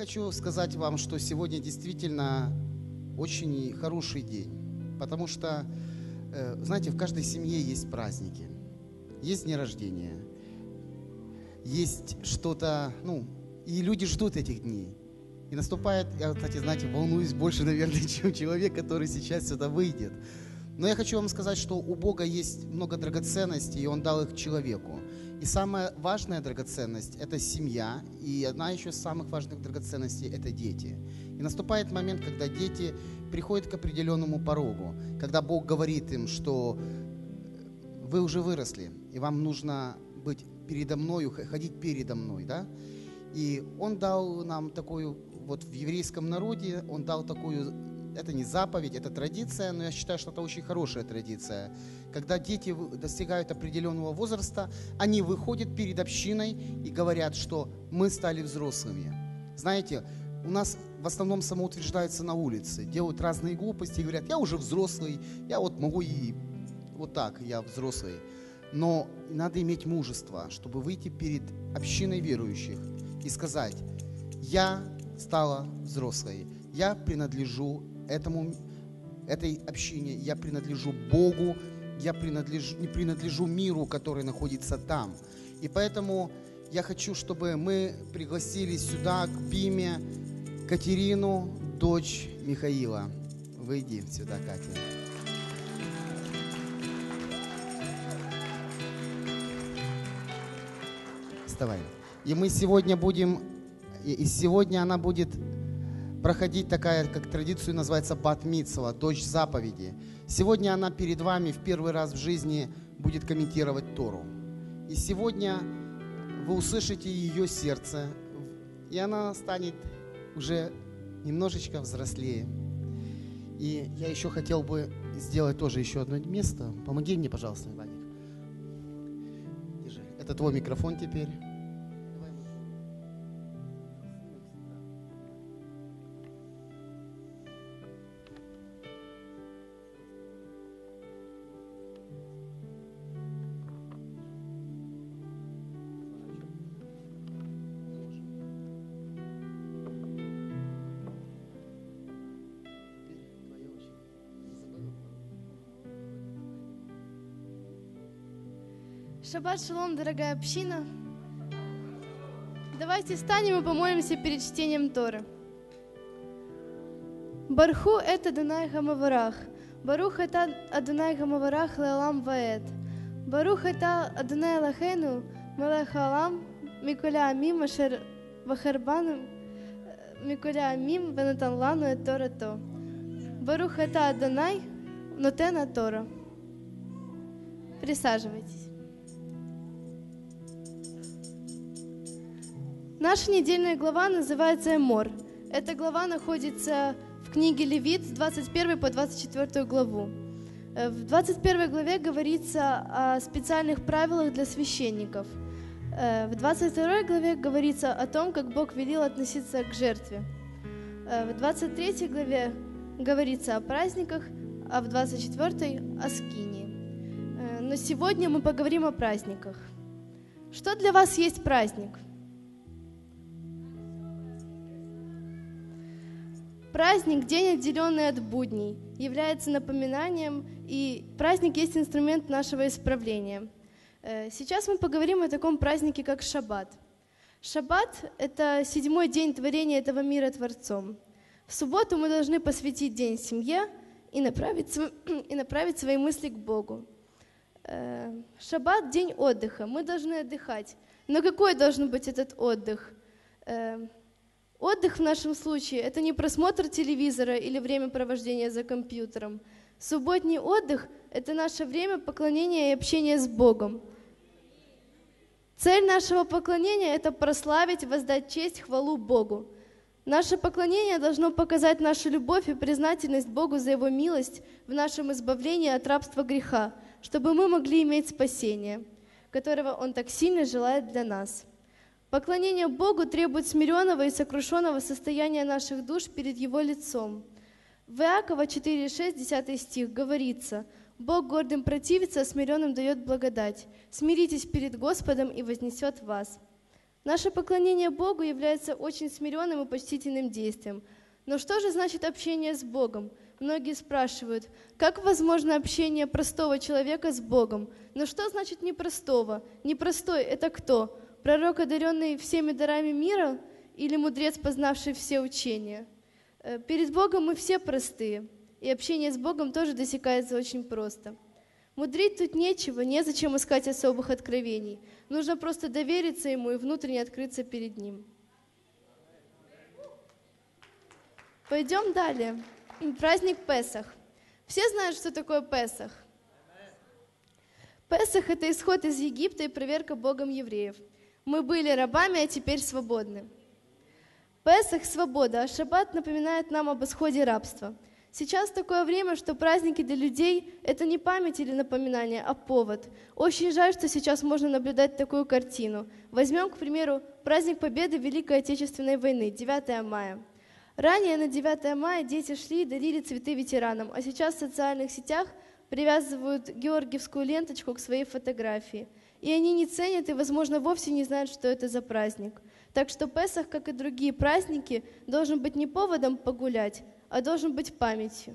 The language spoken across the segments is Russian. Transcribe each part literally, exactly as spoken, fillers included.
хочу сказать вам, что сегодня действительно очень хороший день, потому что, знаете, в каждой семье есть праздники, есть дни рождения, есть что-то, ну, и люди ждут этих дней. И наступает, я, кстати, знаете, волнуюсь больше, наверное, чем человек, который сейчас сюда выйдет. Но я хочу вам сказать, что у Бога есть много драгоценностей, и Он дал их человеку. И самая важная драгоценность – это семья, и одна еще из самых важных драгоценностей – это дети. И наступает момент, когда дети приходят к определенному порогу, когда Бог говорит им, что вы уже выросли, и вам нужно быть передо мною, ходить передо мной, да? И Он дал нам такую, вот в еврейском народе, Он дал такую, это не заповедь, это традиция, но я считаю, что это очень хорошая традиция. Когда дети достигают определенного возраста, они выходят перед общиной и говорят, что мы стали взрослыми. Знаете, у нас в основном самоутверждаются на улице, делают разные глупости и говорят, я уже взрослый, я вот могу и вот так, я взрослый. Но надо иметь мужество, чтобы выйти перед общиной верующих и сказать, я стала взрослой, я принадлежу этому, этой общине, я принадлежу Богу, я принадлежу, не принадлежу миру, который находится там. И поэтому я хочу, чтобы мы пригласили сюда к Биме Катерину, дочь Михаила. Выйди сюда, Катя. Вставай. И мы сегодня будем, и сегодня она будет проходить такая, как традицию называется, бат-мицва, дочь заповеди. Сегодня она перед вами в первый раз в жизни будет комментировать Тору. И сегодня вы услышите ее сердце, и она станет уже немножечко взрослее. И я еще хотел бы сделать тоже еще одно место. Помоги мне, пожалуйста, Владик. Держи. Это твой микрофон теперь. Шаббат шалом, дорогая община. Давайте встанем и помолимся перед чтением Торы. Барху это Адонай Хамаварах. Барух это Адонай Хамаварах леолам ваэт. Барух это Адонай Лахену мелех алам миколя амим ашер вахарбану миколя амим венатан лану эт Тора то. Барух это Адонай нотена Тора. Присаживайтесь. Наша недельная глава называется Эмор. Эта глава находится в книге Левит с двадцать первой по двадцать четвёртую главу. В двадцать первой главе говорится о специальных правилах для священников. В двадцать второй главе говорится о том, как Бог велел относиться к жертве. В двадцать третьей главе говорится о праздниках, а в двадцать четвёртой о скинии. Но сегодня мы поговорим о праздниках. Что для вас есть праздник? Праздник, день, отделенный от будней, является напоминанием, и праздник есть инструмент нашего исправления. Сейчас мы поговорим о таком празднике, как Шаббат. Шаббат – это седьмой день творения этого мира Творцом. В субботу мы должны посвятить день семье и направить, и направить свои мысли к Богу. Шаббат – день отдыха, мы должны отдыхать. Но какой должен быть этот отдых? Отдых в нашем случае – это не просмотр телевизора или время провождения за компьютером. Субботний отдых – это наше время поклонения и общения с Богом. Цель нашего поклонения – это прославить, воздать честь, хвалу Богу. Наше поклонение должно показать нашу любовь и признательность Богу за Его милость в нашем избавлении от рабства греха, чтобы мы могли иметь спасение, которого Он так сильно желает для нас. Поклонение Богу требует смиренного и сокрушенного состояния наших душ перед Его лицом. В Иакова четыре шесть, десятый стих говорится: «Бог гордым противится, а смиренным дает благодать. Смиритесь перед Господом, и вознесет вас». Наше поклонение Богу является очень смиренным и почтительным действием. Но что же значит общение с Богом? Многие спрашивают, как возможно общение простого человека с Богом? Но что значит непростого? Непростой – это кто? Пророк, одаренный всеми дарами мира, или мудрец, познавший все учения? Перед Богом мы все простые, и общение с Богом тоже досекается очень просто. Мудрить тут нечего, незачем искать особых откровений. Нужно просто довериться Ему и внутренне открыться перед Ним. Пойдем далее. Праздник Песах. Все знают, что такое Песах? Песах – это исход из Египта и проверка Богом евреев. Мы были рабами, а теперь свободны. Песах – свобода, а Шаббат напоминает нам об исходе рабства. Сейчас такое время, что праздники для людей – это не память или напоминание, а повод. Очень жаль, что сейчас можно наблюдать такую картину. Возьмем, к примеру, праздник Победы Великой Отечественной войны, девятое мая. Ранее на девятое мая дети шли и дарили цветы ветеранам, а сейчас в социальных сетях привязывают георгиевскую ленточку к своей фотографии. И они не ценят и, возможно, вовсе не знают, что это за праздник. Так что Песах, как и другие праздники, должен быть не поводом погулять, а должен быть памятью.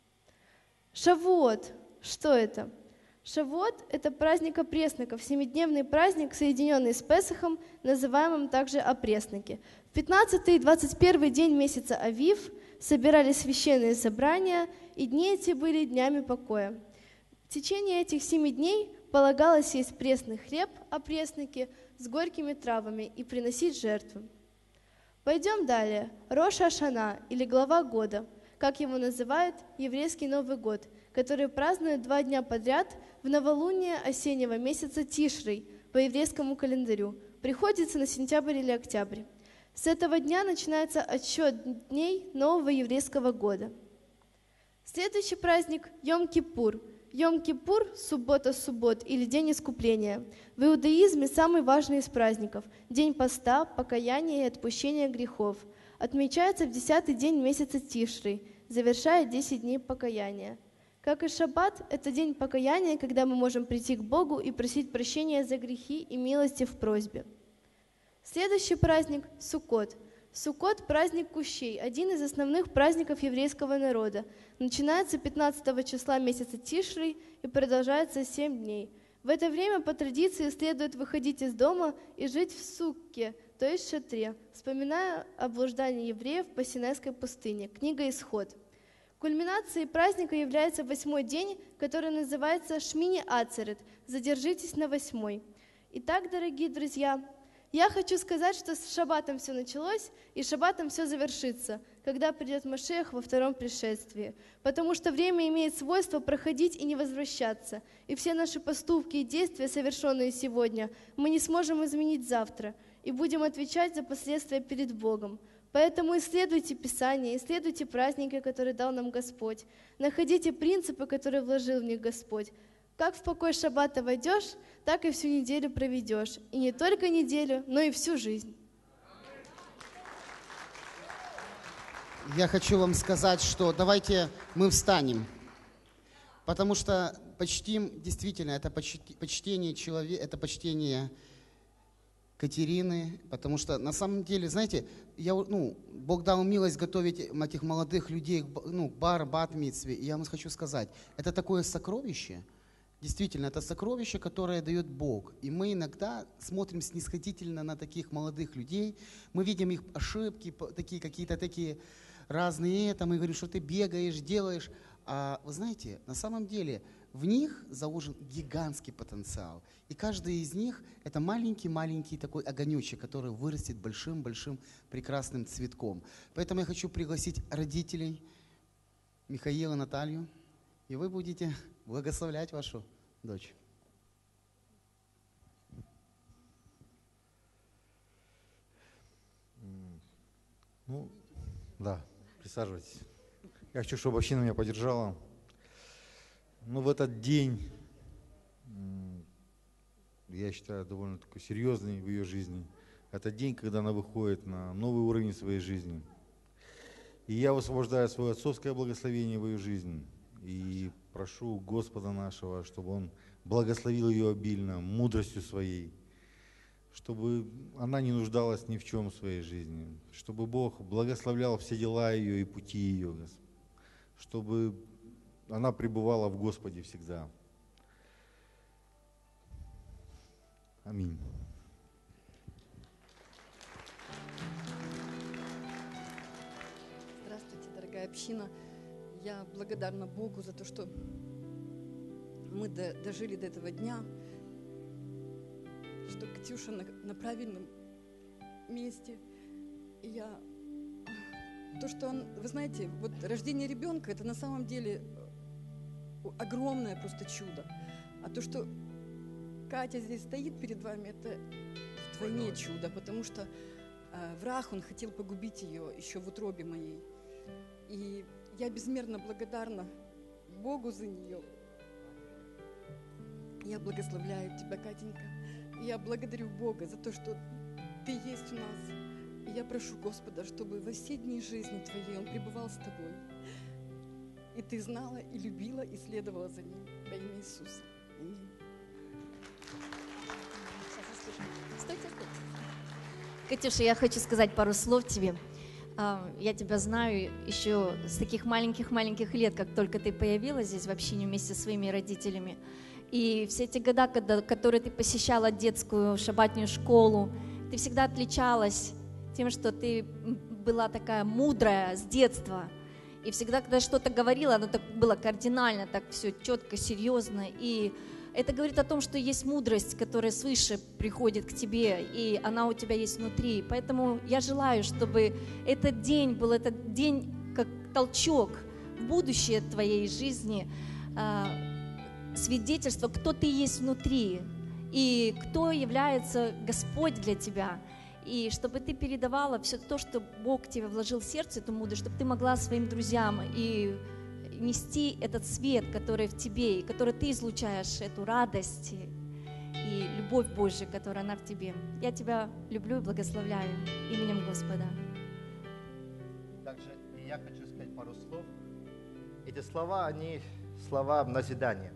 Шавуот. Что это? Шавуот – это праздник опресноков, семидневный праздник, соединенный с Песахом, называемым также опресноки. В пятнадцатый и двадцать первый день месяца Авив собирались священные собрания, и дни эти были днями покоя. В течение этих семи дней полагалось есть пресный хлеб, опресноки, с горькими травами и приносить жертвы. Пойдем далее. Рош ха-Шана, или глава года, как его называют, еврейский Новый год, который празднуют два дня подряд в новолуние осеннего месяца Тишрей по еврейскому календарю, приходится на сентябрь или октябрь. С этого дня начинается отсчет дней нового еврейского года. Следующий праздник – Йом-Кипур. Йом-Кипур – суббота суббот или День искупления. В иудаизме самый важный из праздников – День поста, покаяния и отпущения грехов. Отмечается в десятый день месяца Тишри, завершая десять дней покаяния. Как и Шаббат, это день покаяния, когда мы можем прийти к Богу и просить прощения за грехи и милости в просьбе. Следующий праздник – Суккот. Суккот – праздник кущей, один из основных праздников еврейского народа. Начинается пятнадцатого числа месяца Тишри и продолжается семь дней. В это время по традиции следует выходить из дома и жить в сукке, то есть шатре, вспоминая о блуждании евреев по Синайской пустыне. Книга Исход. Кульминацией праздника является восьмой день, который называется Шмини Ацерет. Задержитесь на восьмой. Итак, дорогие друзья, я хочу сказать, что с Шаббатом все началось, и Шаббатом все завершится, когда придет Машиах во втором пришествии. Потому что время имеет свойство проходить и не возвращаться. И все наши поступки и действия, совершенные сегодня, мы не сможем изменить завтра, и будем отвечать за последствия перед Богом. Поэтому исследуйте Писание, исследуйте праздники, которые дал нам Господь. Находите принципы, которые вложил в них Господь. Как в покой Шаббата войдешь, так и всю неделю проведешь. И не только неделю, но и всю жизнь. Я хочу вам сказать, что давайте мы встанем, потому что почтим, действительно, это почтение человека, это почтение Катерины, потому что на самом деле, знаете, я, ну, Бог дал милость готовить этих молодых людей, ну, бар, бат-мицве, и я вам хочу сказать, это такое сокровище. Действительно, это сокровище, которое дает Бог. И мы иногда смотрим снисходительно на таких молодых людей. Мы видим их ошибки, такие какие-то такие разные. Это мы говорим, что ты бегаешь, делаешь. А вы знаете, на самом деле в них заложен гигантский потенциал. И каждый из них это маленький-маленький такой огонечек, который вырастет большим-большим прекрасным цветком. Поэтому я хочу пригласить родителей Михаила, Наталью, и вы будете благословлять вашу дочь. Ну, да, присаживайтесь. Я хочу, чтобы община меня поддержала. Ну, в этот день, я считаю, довольно такой серьезный в ее жизни. Это день, когда она выходит на новый уровень своей жизни. И я высвобождаю свое отцовское благословение в ее жизнь. И прошу Господа нашего, чтобы Он благословил ее обильно, мудростью своей, чтобы она не нуждалась ни в чем в своей жизни, чтобы Бог благословлял все дела ее и пути ее, чтобы она пребывала в Господе всегда. Аминь. Здравствуйте, дорогая община. Я благодарна Богу за то, что мы до, дожили до этого дня, что Катюша на, на правильном месте. И я... То, что он... Вы знаете, вот рождение ребенка, это на самом деле огромное просто чудо. А то, что Катя здесь стоит перед вами, это вдвойне чудо, потому что э, враг, он хотел погубить ее еще в утробе моей. И я безмерно благодарна Богу за нее. Я благословляю тебя, Катенька. И я благодарю Бога за то, что ты есть у нас. И я прошу Господа, чтобы во все дни жизни твоей Он пребывал с тобой. И ты знала, и любила, и следовала за Ним. Во имя Иисуса. Аминь. Стойте, стойте. Катюша, я хочу сказать пару слов тебе. Я тебя знаю еще с таких маленьких-маленьких лет, как только ты появилась здесь в общине вместе со своими родителями. И все эти года, когда, которые ты посещала детскую шаббатную школу, ты всегда отличалась тем, что ты была такая мудрая с детства. И всегда, когда что-то говорила, оно так было кардинально, так все четко, серьезно. И это говорит о том, что есть мудрость, которая свыше приходит к тебе, и она у тебя есть внутри. Поэтому я желаю, чтобы этот день был этот день как толчок в будущее твоей жизни, свидетельство, кто ты есть внутри и кто является Господь для тебя. И чтобы ты передавала все то, что Бог тебе вложил в сердце, эту мудрость, чтобы ты могла своим друзьям и нести этот свет, который в тебе, и который ты излучаешь, эту радость и любовь Божью, которая она в тебе. Я тебя люблю и благословляю именем Господа. Также и я хочу сказать пару слов. Эти слова, они слова назидания.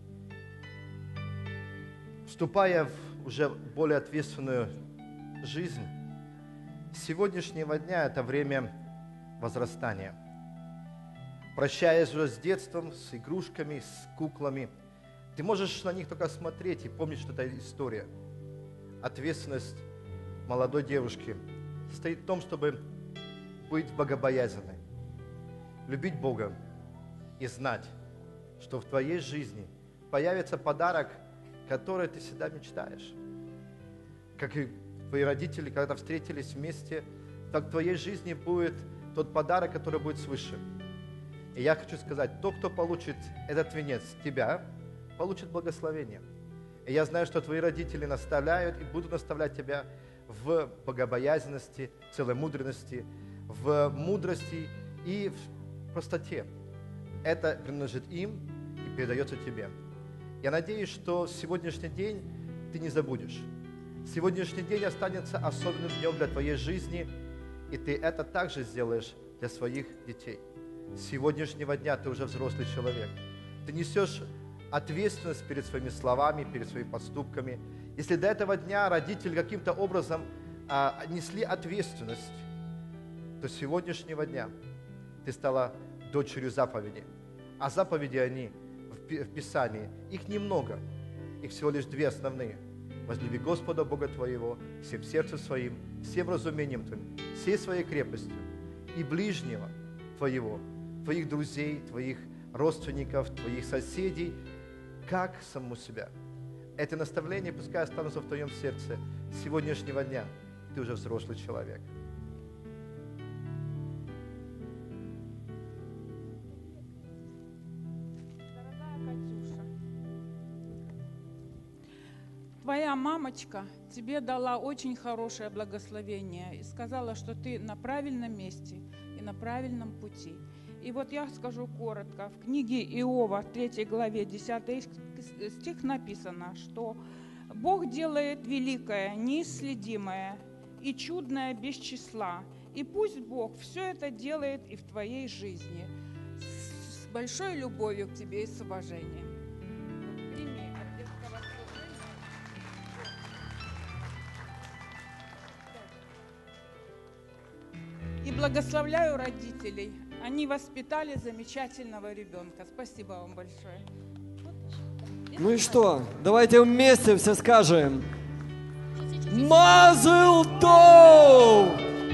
Вступая в уже более ответственную жизнь, с сегодняшнего дня это время возрастания. Прощаясь уже с детством, с игрушками, с куклами, ты можешь на них только смотреть и помнить, что это история. Ответственность молодой девушки состоит в том, чтобы быть богобоязненной, любить Бога и знать, что в твоей жизни появится подарок, который ты всегда мечтаешь. Как и твои родители, когда встретились вместе, так в твоей жизни будет тот подарок, который будет свыше. И я хочу сказать, тот, кто получит этот венец, тебя, получит благословение. И я знаю, что твои родители наставляют и будут наставлять тебя в богобоязненности, целомудренности, в мудрости и в простоте. Это принадлежит им и передается тебе. Я надеюсь, что сегодняшний день ты не забудешь. Сегодняшний день останется особенным днем для твоей жизни, и ты это также сделаешь для своих детей. С сегодняшнего дня ты уже взрослый человек. Ты несешь ответственность перед своими словами, перед своими поступками. Если до этого дня родители каким-то образом а, несли ответственность, то с сегодняшнего дня ты стала дочерью заповеди. А заповеди они в Писании, их немного, их всего лишь две основные. Возлюби Господа Бога твоего всем сердцем своим, всем разумением твоим, всей своей крепостью и ближнего твоего, твоих друзей, твоих родственников, твоих соседей, как саму себя. Это наставление пускай останутся в твоем сердце. С сегодняшнего дня ты уже взрослый человек. Твоя мамочка тебе дала очень хорошее благословение и сказала, что ты на правильном месте и на правильном пути. И вот я скажу коротко. В книге Иова, в третьей главе, десятый стих написано, что Бог делает великое, неисследимое и чудное без числа. И пусть Бог все это делает и в твоей жизни. С большой любовью к тебе и с уважением. Прими от детского служения. благословляю родителей. Они воспитали замечательного ребенка. Спасибо вам большое. Ну и что? Давайте вместе все скажем. Мазл тов!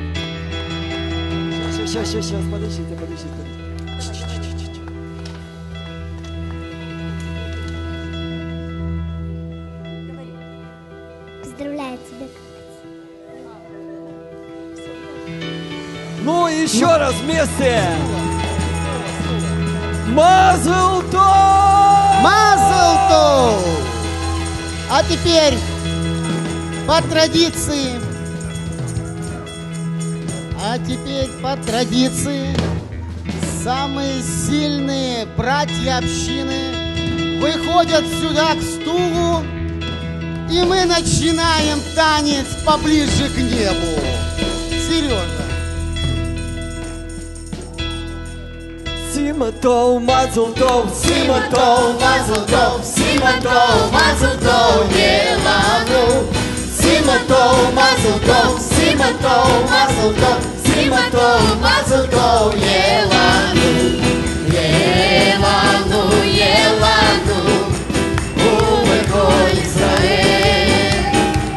Сейчас, сейчас, сейчас, сейчас, подождите, подождите. Поздравляю тебя. Ну и еще раз вместе. Мазл тов! Мазл тов! А теперь по традиции, а теперь по традиции самые сильные братья общины выходят сюда к стулу, и мы начинаем танец поближе к небу. Сережа. Сима тов, мазл тов, Сима тов, мазл тов, Сима тов, мазл тов, елану. Сима тов, мазл тов, Сима тов, мазл тов, Сима тов, мазл тов, елану. Елану, елану, увеко Израиль.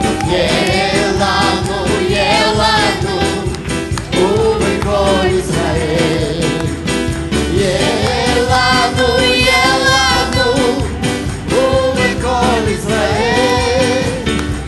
Елану, елану, увеко Израиль. Елану, елану, увеко Израиль.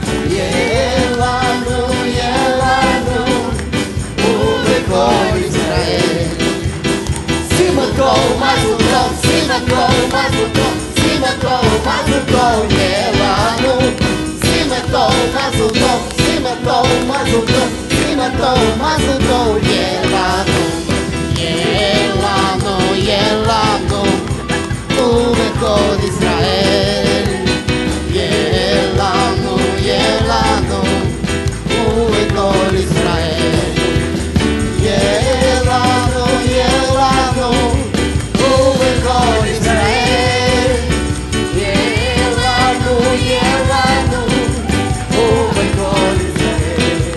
Елану, елану, увеко Израиль. Сима тов, мазл тов, Сима тов, мазл тов, Сима тов, мазл тов, елану. Сима тов, мазл тов, Сима тов, мазл тов, Сима тов, мазл тов, елану. Елану, елану, увеко Израиль. Елану, елану, увеко Израиль. Елану, елану, увеко Израиль. Елану, елану, увеко Израиль.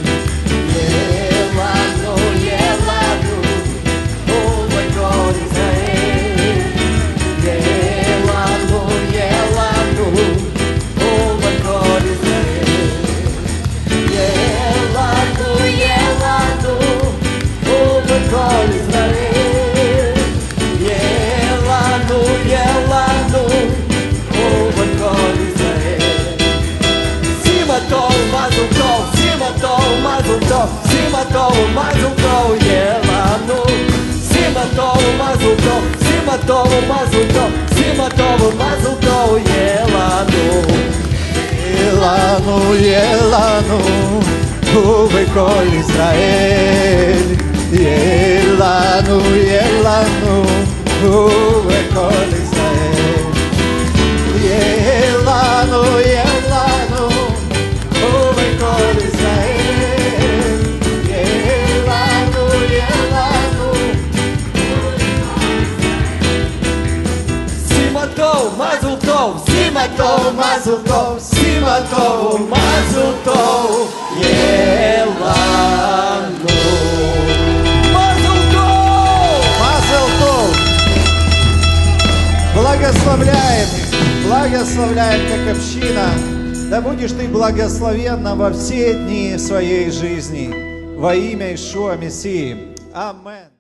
Елану, елану, увеко Израиль. Елану, елану, увеко Израиль. Елану, елану, увеко Израиль. Елану, елану, увеко Израиль. Сима тов, мазл тов, Сима тов, мазл тов, Сима тов, мазл тов, елану. Сима тов, мазл тов, Сима тов, мазл тов, Сима тов, мазл тов, елану. Елану, елану, увеко Израиль. Елану, елану, увеко Израиль. Елану, елану, увеко Израиль. Елану, елану. Сима тов, мазл тов, Сима тов, мазл тов, Сима тов, мазл тов, елану. Мазл тов! Мазл тов! Благословляем их, благословляем как община. Да будешь ты благословенна во все дни своей жизни. Во имя Ишуа Мессии. Аминь.